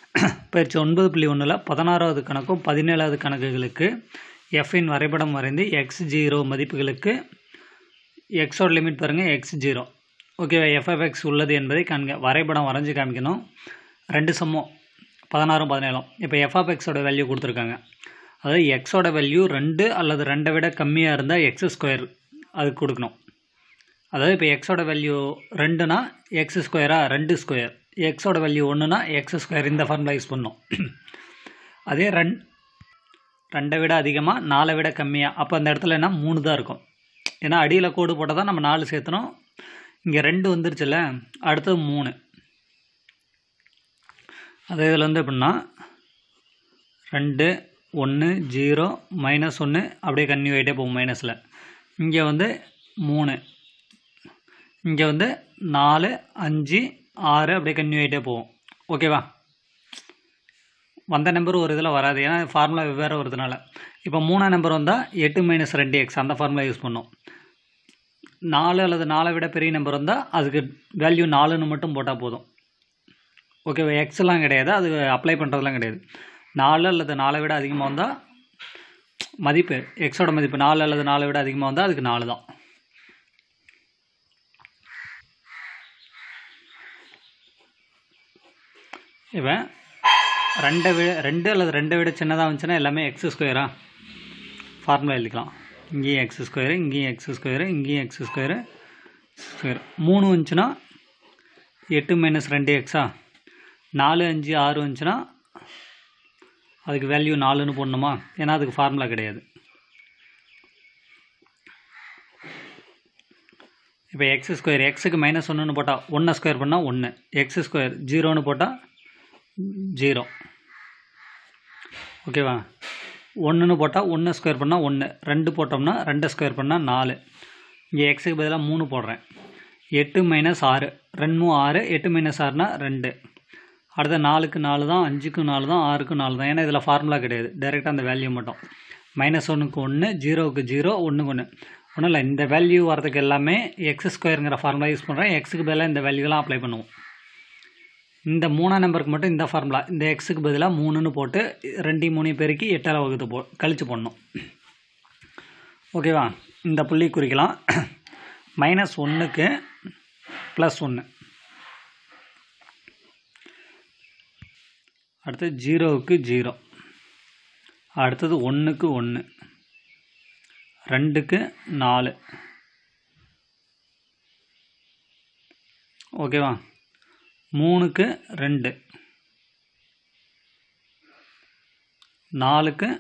பயிற்சி 9.1ல் 16வது கணக்கும் 17வது கணக்குகளுக்கு எஃப்பின் வரைபடம் வரைந்து x0 மதிப்புகளுக்கு எக்ஸோட லிமிட் பாருங்கள் x0 ஓகேவா f(x) உள்ளது என்பதை காண்க. வரைபடம் வரைஞ்சி காமிக்கணும். ரெண்டு சம்மம் 16 17. இப்போ f(x)ஓட வேல்யூ கொடுத்துருக்காங்க. அதாவது எக்ஸோட வேல்யூ 2 அல்லது 2 விட கம்மியாக இருந்தால் x² அதுக்கு கொடுக்கணும். அதாவது இப்போ எக்ஸோட வேல்யூ 2னா x², 2². எக்ஸோட வேல்யூ 1னா x². இந்த ஃபார்முலா யூஸ் பண்ணணும். அதே 2 விட அதிகமாக 4 விட கம்மியாக, அப்போ அந்த இடத்துல என்ன 3 தான் இருக்கும். ஏன்னா அடியில் கோடு போட்டால் தான் நம்ம 4 சேர்த்தணும். இங்கே 2 வந்துருச்சுல்ல, அடுத்தது 3. அதே இதில் வந்து எப்படின்னா 2 1 0 -1 அப்படியே கன்னியூ ஆகிட்டே போகும் மைனஸில். இங்கே வந்து 3, இங்கே வந்து 4 5 6 அப்படியே கன்னியூ ஆகிட்டே போகும். ஓகேவா? வந்த நம்பர் ஒரு இதில் வராது, ஏன்னா ஃபார்முலா வெவ்வேறு வருதுனால. இப்போ 3ஆம் நம்பர் வந்தால் 8 - 2x அந்த ஃபார்முலா யூஸ் பண்ணோம். 4 அல்லது 4 விட பெரிய நம்பர் வந்தால் அதுக்கு வேல்யூ 4ன்னு மட்டும் போட்டால் போதும். ஓகேவா? எக்ஸ்லாம் கிடையாது, அது அப்ளை பண்ணுறதுலாம் கிடையாது. 4 அல்லது 4 விட அதிகமாக வந்தால் மதிப்பு எக்ஸோட மதிப்பு 4 அல்லது 4 விட அதிகமாக வந்தால் அதுக்கு 4 தான். இப்போ 2 அல்லது 2 விட சின்னதாக வந்துச்சுன்னா எல்லாமே x² ஃபார்முலா எழுதிக்கலாம். இங்கேயும் x², இங்கேயும் x², இங்கேயும் x². 3 வந்துச்சுன்னா 8 - 2x 4 5 6 வந்துச்சுன்னா அதுக்கு வேல்யூ 4ன்னு போடணுமா? ஏன்னா அதுக்கு ஃபார்முலா கிடையாது. இப்போ x², எக்ஸுக்கு -1ன்னு போட்டால் 1² பண்ணால் 1, x² 0ன்னு போட்டால் 0. ஓகேவா? 1ன்னு போட்டால் 1² பண்ணால் 1, 2 போட்டோம்னா 2² பண்ணால் 4. இங்கே எக்ஸுக்கு பதிலாக 3 போடுறேன். 8 - 6 2 6, 8 - 6னா 2. அடுத்த 4க்கு 4 தான், 5க்கு 4 தான், 6க்கு 4 தான். ஏன்னா இதில் ஃபார்முலா கிடையாது, டைரெக்டாக அந்த வேல்யூ மட்டும். -1க்கு 1, 0க்கு 0, 1க்கு 1. ஒன்றும் இல்லை, இந்த வேல்யூ வரதுக்கு எல்லாமே x²ங்கிற ஃபார்முலா யூஸ் பண்ணுறேன். எக்ஸுக்கு பதிலாக இந்த வேல்யூலாம் அப்ளை பண்ணுவோம். இந்த 3ஆம் நம்பருக்கு மட்டும் இந்த ஃபார்முலா, இந்த எக்ஸுக்கு பதிலாக 3ன்னு போட்டு 2 3 பெருக்கி 8ஆல் வகுத்து கழிச்சு போடணும். ஓகேவா? இந்த புள்ளி குறிக்கலாம். -1க்கு +1, அடுத்தது 0க்கு 0, அடுத்தது 1க்கு 1, 2க்கு 4. ஓகேவா? 3க்கு 2, 4க்கு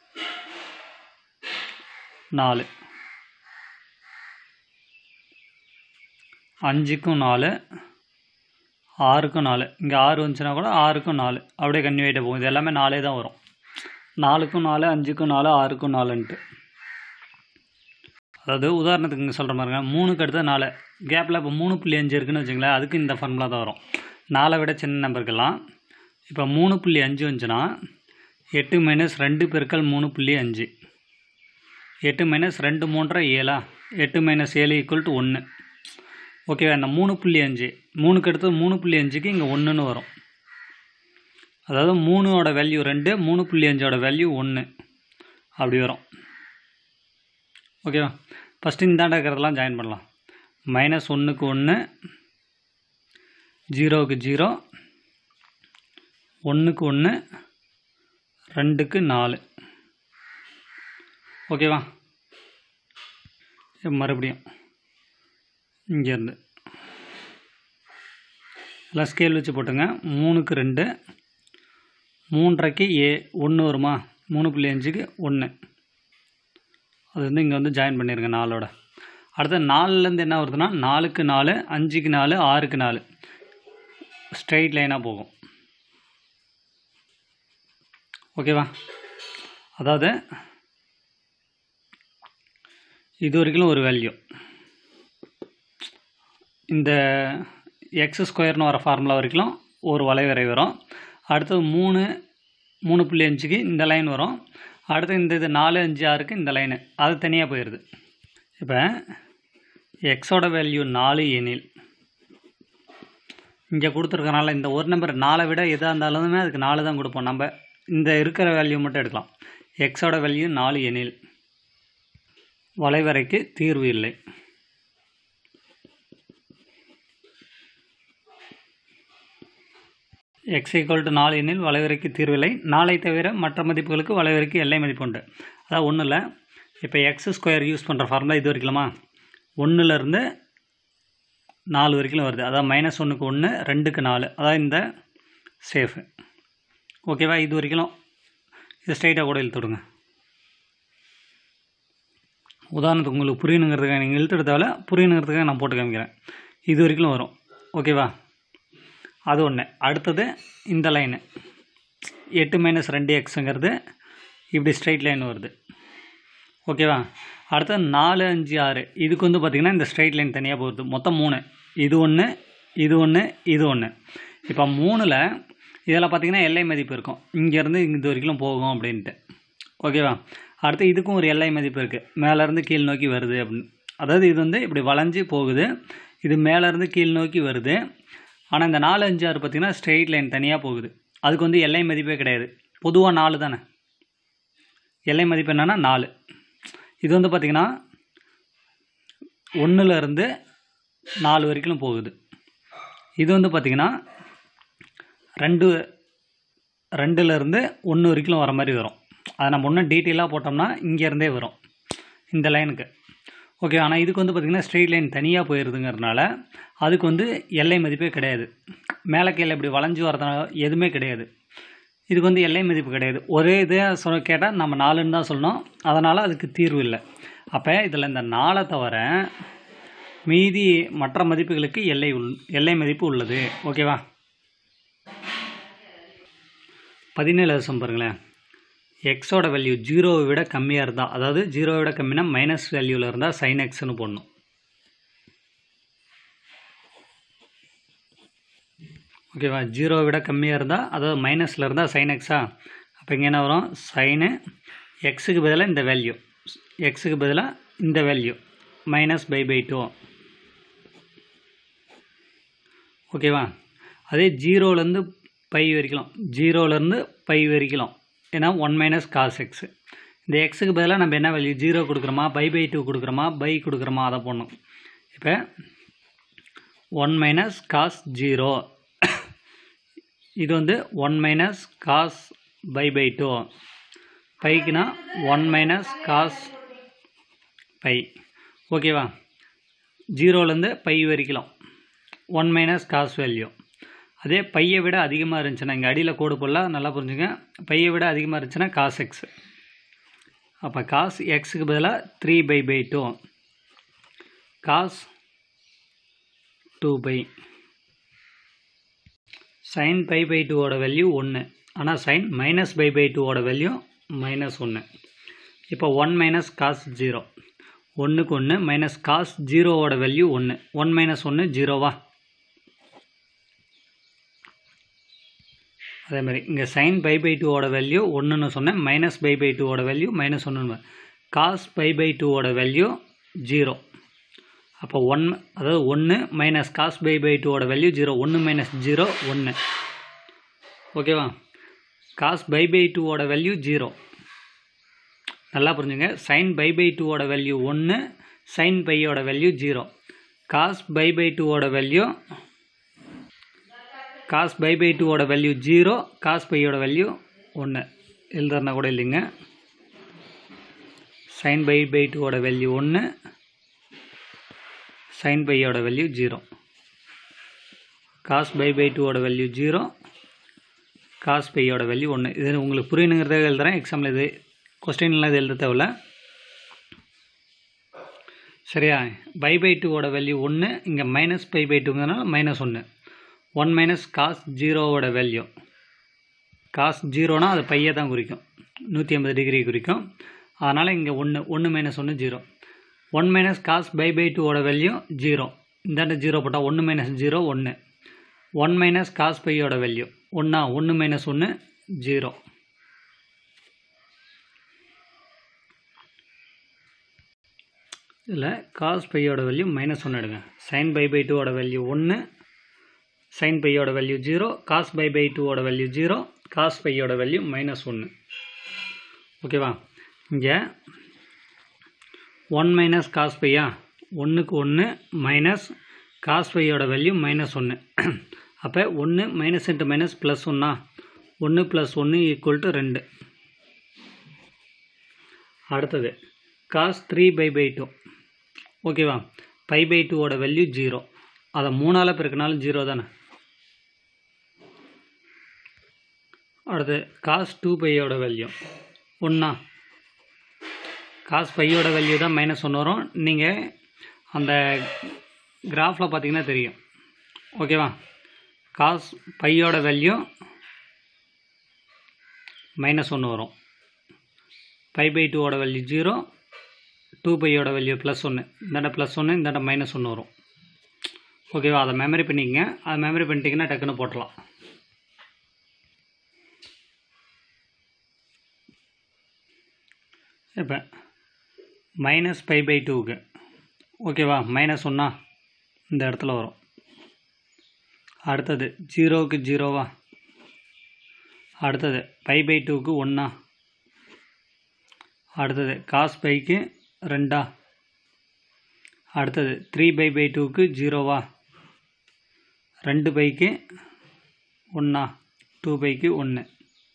4, 5க்கும் 4, 6க்கும் 4. இங்கே 6 வந்துச்சுன்னா கூட 6க்கும் 4 அப்படியே கன்னியூ ஆகிட்டே போகும். இது எல்லாமே 4 தான் வரும். 4க்கும் 4, 5க்கும் 4, 6க்கும் 4ன்ட்டு. அதாவது உதாரணத்துக்கு இங்கே சொல்கிற மாதிரிங்க, 3க்கு அடுத்த 4 கேப்பில் இப்போ 3.5 இருக்குதுன்னு வச்சுங்களேன், அதுக்கு இந்த ஃபார்முலா தான் வரும். 4 விட சின்ன நம்பருக்கெல்லாம். இப்போ 3.5 வந்துச்சுன்னா 8 - 2 × 3.5, 8 - 2 3 7, 8 - 7 = 1. ஓகேவா? இந்த 3.5 3க்கு அடுத்து 3.5க்கு இங்கே 1ன்னு வரும். அதாவது 3ஓட வேல்யூ 2, 3.5ஓட வேல்யூ 1 அப்படி வரும். ஓகேவா? ஃபஸ்ட்டு இந்தாண்ட இருக்கிறதெல்லாம் ஜாயின் பண்ணலாம். -1க்கு 1, 0க்கு 0, 1க்கு 1, 2க்கு 4. ஓகேவா? மறுபடியும் இங்கேருந்து எல்லாம் ஸ்கேல் வச்சு போட்டுங்க. 3க்கு 2, 3.5க்கு 1 வருமா? 3.5க்கு 1. அது வந்து இங்கே வந்து ஜாயின் பண்ணிடுங்க 4ஓட. அடுத்த 4லேருந்து என்ன வருதுன்னா 4க்கு 4, 5க்கு 4, 6க்கு 4 ஸ்ட்ரெயிட் லைனாக போகும். ஓகேவா? அதாவது இது வரைக்கும் ஒரு வேல்யூ, இந்த x² வர ஃபார்முலா வரைக்கும் ஒரு வளைவரை வரும். அடுத்தது 3.5க்கு இந்த லைன் வரும். அடுத்து இந்த இது 4 5 6க்கு இந்த லைனு அது தனியாக போயிடுது. இப்போ எக்ஸோட வேல்யூ 4 எனில் இங்கே கொடுத்துருக்கனால இந்த ஒரு நம்பர் 4 விட எதாக இருந்தாலுமே அதுக்கு 4 தான் கொடுப்போம். நம்ம இந்த இருக்கிற வேல்யூ மட்டும் எடுக்கலாம். எக்ஸோட வேல்யூ 4 எனில் வளைவரைக்கு தீர்வு இல்லை. எக்ஸ் ஈக்குவல் டு 4 எனில் வளைவரைக்கு தீர்வில்லை. 4ஐ தவிர மற்ற மதிப்புகளுக்கு வளைவரைக்கு எல்லை மதிப்பு உண்டு. அதாவது ஒன்றும் இல்லை, இப்போ எக்ஸ் ஸ்கொயர் யூஸ் பண்ணுற ஃபார்முலா இது வரைக்கலாமா, 1லேருந்து 4 வரைக்கும் வருது. அதாவது -1க்கு 1, 2க்கு 4, அதாவது இந்த சேஃபு. ஓகேவா, இது வரைக்கும் இது ஸ்ட்ரைட்டாக கூட இழுத்துடுங்க. உதாரணத்துக்கு உங்களுக்கு புரியணுங்கிறதுக்காக நீங்கள் இழுத்துட தேவையில்ல, புரியணுங்கிறதுக்காக நான் போட்டு காமிக்கிறேன். இது வரைக்கும் வரும். ஓகேவா, அது ஒன்று. அடுத்தது இந்த லைனு 8 - 2xங்கிறது இப்படி ஸ்ட்ரைட் லைன் வருது. ஓகேவா, அடுத்தது 4, 5, 6 இதுக்கு வந்து பார்த்திங்கன்னா இந்த ஸ்ட்ரைட் லைன் தனியாக போகுது. மொத்தம் 3, இது ஒன்று, இது ஒன்று, இது ஒன்று. இப்போ 3ல் இதில் பார்த்திங்கன்னா எல்லை மதிப்பு இருக்கும், இங்கேருந்து இது வரைக்கும் போகும் அப்படின்ட்டு. ஓகேவா, அடுத்து இதுக்கும் ஒரு எல்லை மதிப்பு இருக்குது, மேலேருந்து கீழ் நோக்கி வருது அப்படின்னு. அதாவது இது வந்து இப்படி வளைஞ்சு போகுது, இது மேலேருந்து கீழ் நோக்கி வருது. ஆனால் இந்த 4, 5, 6 பார்த்திங்கன்னா ஸ்ட்ரெயிட் லைன் தனியாக போகுது. அதுக்கு வந்து எல்லை மதிப்பே கிடையாது. பொதுவாக 4 தானே எல்லை மதிப்பு. என்னென்னா 4. இது வந்து பார்த்திங்கன்னா 1லேருந்து 4 வரைக்கும் போகுது. இது வந்து பார்த்திங்கன்னா 2லேருந்து 1 வரைக்கும் வர மாதிரி வரும். அதை நம்ம இன்னும் டீட்டெயிலாக போட்டோம்னா இங்கேருந்தே வரும் இந்த லைனுக்கு. ஓகே, ஆனால் இதுக்கு வந்து பார்த்திங்கன்னா ஸ்ட்ரெயிட் லைன் தனியாக போயிடுதுங்கிறதுனால அதுக்கு வந்து எல்லை மதிப்பே கிடையாது. மேலே கீழே இப்படி வளைஞ்சு வரதுனால எதுவுமே கிடையாது. இதுக்கு வந்து எல்லை மதிப்பு கிடையாது. ஒரே இதே கேட்டால் நம்ம 4ன்னு தான் சொல்லணும். அதனால் அதுக்கு தீர்வு இல்லை. அப்போ இதில் இந்த 4 தவிர மீதி மற்ற மதிப்புகளுக்கு எல்லை மதிப்பு உள்ளது. ஓகேவா, 17 சம் பாருங்களேன். எக்ஸோட வேல்யூ 0வை விட கம்மியாக இருந்தால், அதாவது 0வை விட கம்மினா மைனஸ் வேல்யூவில் இருந்தால் sin xன்னு போடணும். ஓகேவா, 0வை விட கம்மியாக இருந்தால், அதாவது மைனஸில் இருந்தால் sin xா. அப்போ இங்கே என்ன வரும், சைனு எக்ஸுக்கு பதிலாக இந்த வேல்யூ, எக்ஸுக்கு பதிலாக இந்த வேல்யூ -π/2. ஓகேவா, அதே 0லேருந்து π வரைக்கும், 0லேருந்து π வரைக்கும் ஏன்னா 1 - cos x. இந்த எக்ஸுக்கு பதிலாக நம்ம என்ன வேல்யூ 0 கொடுக்குறோமா, π/2 கொடுக்குறோமா, பை கொடுக்குறோமா, அதை போடணும். இப்போ 1 - cos 0 இது வந்து 1 - cos π/2. பைக்குனா 1 - cos π. ஓகேவா, 0லேருந்து π வரைக்கும் 1 - cos வேல்யூ. அதே பையை விட அதிகமாக இருந்துச்சுன்னா, இங்கே அடியில் கோடு போடலாம், நல்லா புரிஞ்சுங்க. பையை விட அதிகமாக இருந்துச்சுன்னா cos x. அப்போ cos xக்கு பதிலாக 3π/2, cos 2π. sin π/2ஓட வேல்யூ 1, ஆனால் sin -π/2ஓட வேல்யூ -1. இப்போ 1 - cos 0, 1க்கு 1 cos 0ஓட வேல்யூ 1, 1 - 1 0வா. அதே மாதிரி இங்கே sin π/2ஓட வேல்யூ 1ன்னு சொன்னேன், -π/2ஓட வேல்யூ -1. cos π/2ஓட வேல்யூ 0. அப்போ 1, அதாவது 1 cos π/2ஓட வேல்யூ 0, 1 - 0 1. ஓகேவா, cos π/2ஓட வேல்யூ 0. நல்லா புரிஞ்சுங்க. sin π/2ஓட வேல்யூ 1, sin π-ஓட வேல்யூ 0. cos π/2ஓட வேல்யூ 0, cos π-ஓட வேல்யூ 1. எழுதுறனா கூட இல்லைங்க. sin π/2ஓட வேல்யூ 1, sin π-ஓட வேல்யூ 0. cos π/2ஓட வேல்யூ 0, cos π-ஓட வேல்யூ 1. இது உங்களுக்கு புரியணுங்கிறத எழுதுகிறேன். எக்ஸாம்பிள் இது கொஸ்டின்லாம் இது எழுத தேவையில்ல. சரியா, π/2ஓட வேல்யூ 1, இங்கே -π/2ங்கிறதுனால -1. 1 - cos 0ஓட வேல்யூ, cos 0னா அது பையை தான் குறிக்கும், 180 டிகிரி குறிக்கும். அதனால் இங்கே 1 1 - 1 0. 1 - cos π/2ஓட வேல்யூ 0, இந்தாண்ட 0 போட்டால் 1 - 0 1. 1 - cos π-ஓட வேல்யூ 1, 1 - 1 0. இதில் cos π-ஓட வேல்யூ -1 எடுங்க. sin π/2ஓட வேல்யூ 1, sin பையோட வேல்யூ 0, cos பை பை 2ஓட வேல்யூ 0, cos பையோட வேல்யூ -1. ஓகேவா? இங்கே 1 மைனஸ் காஸ் பையா, 1க்கு 1 மைனஸ் காஸ் பையோட வேல்யூ -1. அப்போ 1 மைனஸ் இன்ட்டு மைனஸ் ப்ளஸ் 1, 1 + 1 = 2. அடுத்தது cos 3/2. ஓகேவா? π/2ஓட வேல்யூ 0. அதை 3ஆல் பெருக்கினாலும் 0 தானே. அடுத்து cos 2πயோட வேல்யூ 1. cos பையோட வேல்யூ தான் -1 வரும். நீங்கள் அந்த கிராஃபில் பார்த்தீங்கன்னா தெரியும். ஓகேவா? cos பையோட வேல்யூ -1 வரும். π/2ஓட வேல்யூ 0, 2πயோட வேல்யூ +1. இந்தாண்ட +1, இந்தாண்ட -1 வரும். ஓகேவா? அதை மெமரி பண்ணிக்கங்க. அதை மெமரி பண்ணிட்டீங்கன்னா டக்குன்னு போட்டலாம். இப்போ -π/2க்கு ஓகேவா? -1 இந்த இடத்துல வரும். அடுத்தது 0க்கு 0வா? அடுத்தது π/2க்கு 1. அடுத்தது cos πக்கு 2. அடுத்தது 3π/2க்கு 0வா? 2πக்கு 1, 2πக்கு 1.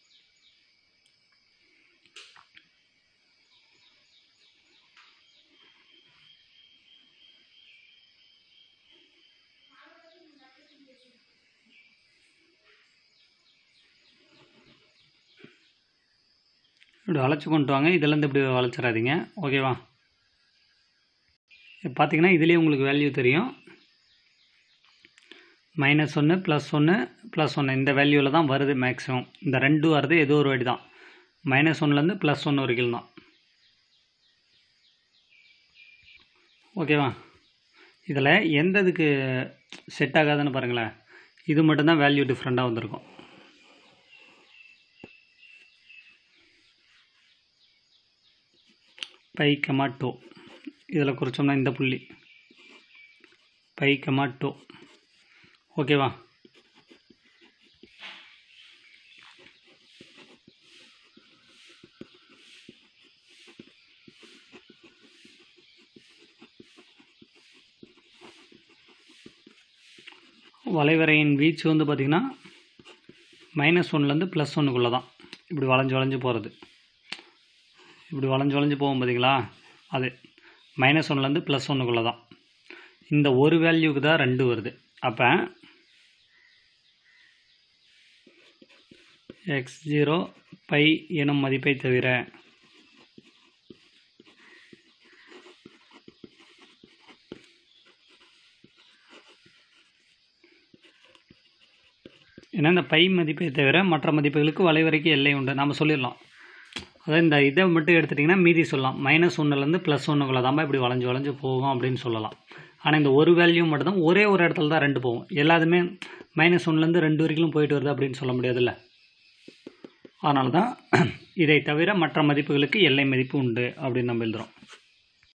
இப்படி வளைச்சி கொண்டு வாங்க. இதிலேருந்து இப்படி வளைச்சிடாதீங்க. ஓகேவா? பார்த்தீங்கன்னா இதுலேயே உங்களுக்கு வேல்யூ தெரியும். -1 +1 +1 இந்த வேல்யூவில் தான் வருது மேக்ஸிமம். இந்த 2 வருது ஏதோ ஒரு வாட்டி தான். -1லேருந்து +1 வரைக்கும் தான். ஓகேவா? இதில் எந்த இதுக்கு செட் ஆகாதுன்னு பாருங்களேன். இது மட்டும்தான் வேல்யூ டிஃப்ரெண்ட்டாக வந்திருக்கும். π, 2 இதில் குறிச்சோம்னா இந்த புள்ளி π, 2. ஓகேவா? வளைவரையின் வீச்சு வந்து பார்த்திங்கன்னா -1லேருந்து +1க்குள்ளே தான். இப்படி வளைஞ்சு போகிறது. இப்படி வளைஞ்சு போகும் பார்த்தீங்களா? அது -1லேருந்து +1க்குள்ளே தான். இந்த ஒரு வேல்யூக்கு தான் 2 வருது. அப்போ x0 π எனும் மதிப்பை தவிர ஏன்னா இந்த பை மதிப்பை தவிர மற்ற மதிப்புகளுக்கு வளைவரைக்கு எல்லை உண்டு. நாம் சொல்லிடலாம். அதாவது இந்த இதை மட்டும் எடுத்துட்டிங்கன்னா மீதி சொல்லலாம். -1லேருந்து +1க்குள்ளே தான் இப்படி வளைஞ்சு போகும் அப்படின்னு சொல்லலாம். ஆனால் இந்த ஒரு வேல்யூ மட்டும்தான் ஒரே ஒரு இடத்துல தான் 2 போகும். எல்லாத்துமே -1லேருந்து 2 வரைக்கும் போயிட்டு வருது அப்படின்னு சொல்ல முடியாதுல்ல. அதனால தான் இதை தவிர மற்ற மதிப்புகளுக்கு எல்லை மதிப்பு உண்டு அப்படின்னு நம்ம எழுதுகிறோம்.